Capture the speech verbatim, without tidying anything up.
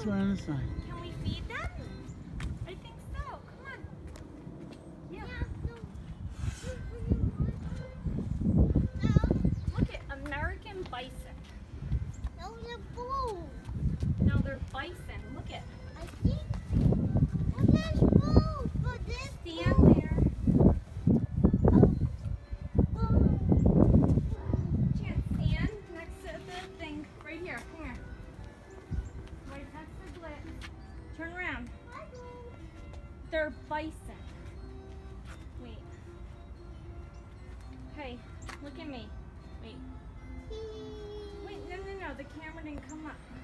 right on the side. Can we feed them? I think so. Come on. Yeah. Look at American bison. No, they're blue. No, they're bison. Look at. I think. Well, there's blue, but this Stand blue. there. Chance, stand next to the thing. Right here. Come here. Right next to Blitz. Turn around. They're bison. Wait. Hey, look at me. Wait. Wait, no, no, no. The camera didn't come up.